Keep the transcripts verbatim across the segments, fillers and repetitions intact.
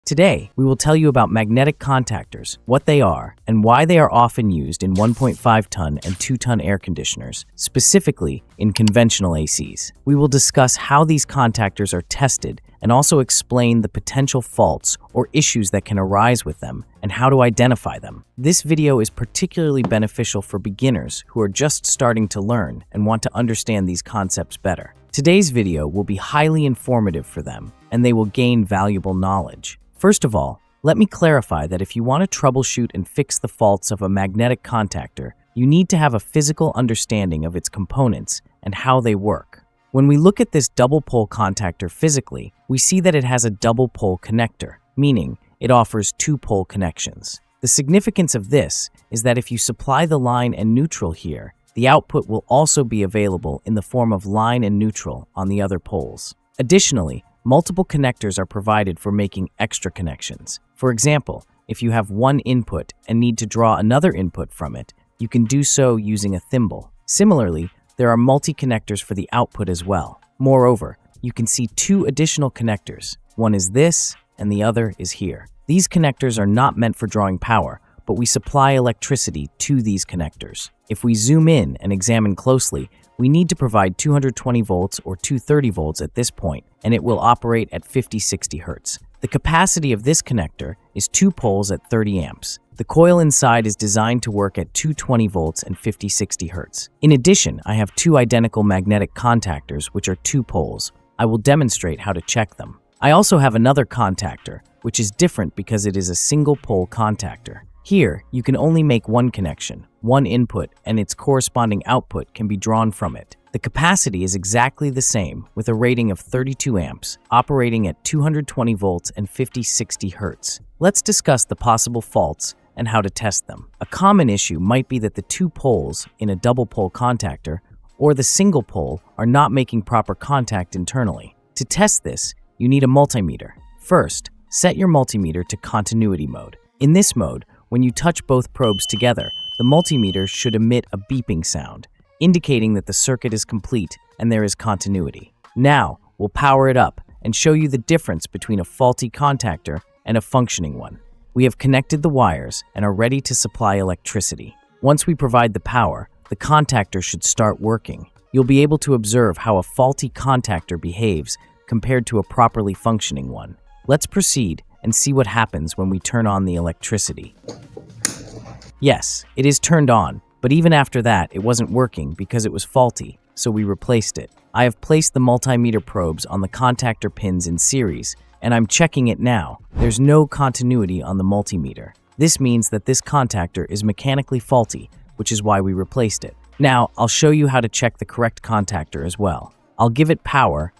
Today, we will tell you about magnetic contactors, what they are, and why they are often used in one point five ton and two ton air conditioners, specifically in conventional A Cs. We will discuss how these contactors are tested and also explain the potential faults or issues that can arise with them and how to identify them. This video is particularly beneficial for beginners who are just starting to learn and want to understand these concepts better. Today's video will be highly informative for them, and they will gain valuable knowledge. First of all, let me clarify that if you want to troubleshoot and fix the faults of a magnetic contactor, you need to have a physical understanding of its components and how they work. When we look at this double pole contactor physically, we see that it has a double pole connector, meaning it offers two pole connections. The significance of this is that if you supply the line and neutral here, the output will also be available in the form of line and neutral on the other poles. Additionally, multiple connectors are provided for making extra connections. For example, if you have one input and need to draw another input from it, you can do so using a thimble. Similarly, there are multi-connectors for the output as well. Moreover, you can see two additional connectors. One is this, and the other is here. These connectors are not meant for drawing power, but we supply electricity to these connectors. If we zoom in and examine closely, we need to provide two hundred twenty volts or two hundred thirty volts at this point, and it will operate at fifty to sixty hertz. The capacity of this connector is two poles at thirty amps. The coil inside is designed to work at two hundred twenty volts and fifty to sixty hertz. In addition, I have two identical magnetic contactors, which are two poles. I will demonstrate how to check them. I also have another contactor, which is different because it is a single pole contactor. Here, you can only make one connection, one input, and its corresponding output can be drawn from it. The capacity is exactly the same, with a rating of thirty-two amps, operating at two hundred twenty volts and fifty to sixty hertz. Let's discuss the possible faults and how to test them. A common issue might be that the two poles in a double pole contactor or the single pole are not making proper contact internally. To test this, you need a multimeter. First, set your multimeter to continuity mode. In this mode, when you touch both probes together, the multimeter should emit a beeping sound, indicating that the circuit is complete and there is continuity. Now, we'll power it up and show you the difference between a faulty contactor and a functioning one. We have connected the wires and are ready to supply electricity. Once we provide the power, the contactor should start working. You'll be able to observe how a faulty contactor behaves compared to a properly functioning one. Let's proceed and see what happens when we turn on the electricity. Yes, it is turned on, but even after that, it wasn't working because it was faulty, so we replaced it. I have placed the multimeter probes on the contactor pins in series, and I'm checking it now. There's no continuity on the multimeter. This means that this contactor is mechanically faulty, which is why we replaced it. Now, I'll show you how to check the correct contactor as well. I'll give it power,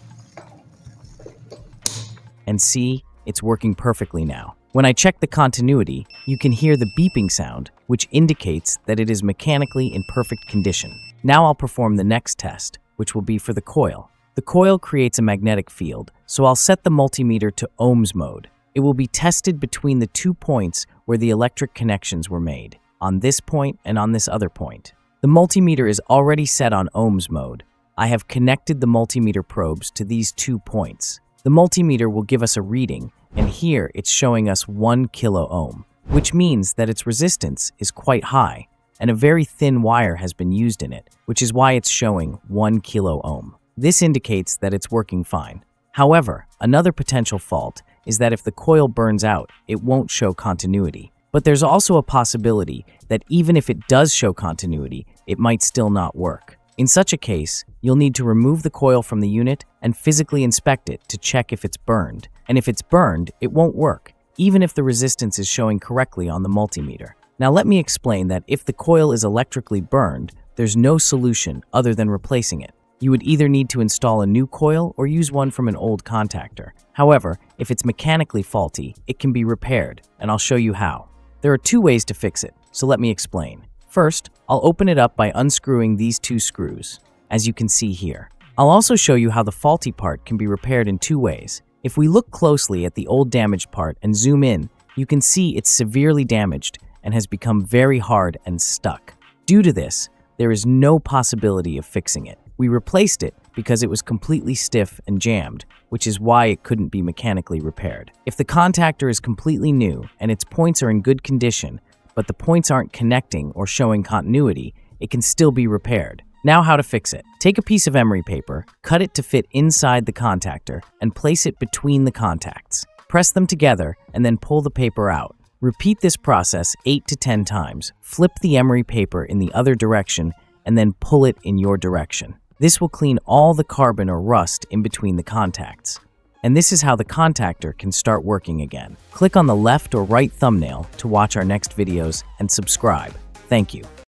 and see, it's working perfectly now. When I check the continuity, you can hear the beeping sound, which indicates that it is mechanically in perfect condition. Now I'll perform the next test, which will be for the coil. The coil creates a magnetic field, so I'll set the multimeter to ohms mode. It will be tested between the two points where the electric connections were made, on this point and on this other point. The multimeter is already set on ohms mode. I have connected the multimeter probes to these two points. The multimeter will give us a reading, and here it's showing us one kilo ohm, which means that its resistance is quite high, and a very thin wire has been used in it, which is why it's showing one kilo ohm. This indicates that it's working fine. However, another potential fault is that if the coil burns out, it won't show continuity. But there's also a possibility that even if it does show continuity, it might still not work. In such a case, you'll need to remove the coil from the unit and physically inspect it to check if it's burned. And if it's burned, it won't work, even if the resistance is showing correctly on the multimeter. Now let me explain that if the coil is electrically burned, there's no solution other than replacing it. You would either need to install a new coil or use one from an old contactor. However, if it's mechanically faulty, it can be repaired, and I'll show you how. There are two ways to fix it, so let me explain. First, I'll open it up by unscrewing these two screws, as you can see here. I'll also show you how the faulty part can be repaired in two ways. If we look closely at the old damaged part and zoom in, you can see it's severely damaged and has become very hard and stuck. Due to this, there is no possibility of fixing it. We replaced it because it was completely stiff and jammed, which is why it couldn't be mechanically repaired. If the contactor is completely new and its points are in good condition, but the points aren't connecting or showing continuity, it can still be repaired. Now how to fix it. Take a piece of emery paper, cut it to fit inside the contactor, and place it between the contacts. Press them together and then pull the paper out. Repeat this process eight to ten times. Flip the emery paper in the other direction and then pull it in your direction. This will clean all the carbon or rust in between the contacts. And this is how the contactor can start working again. Click on the left or right thumbnail to watch our next videos and subscribe. Thank you.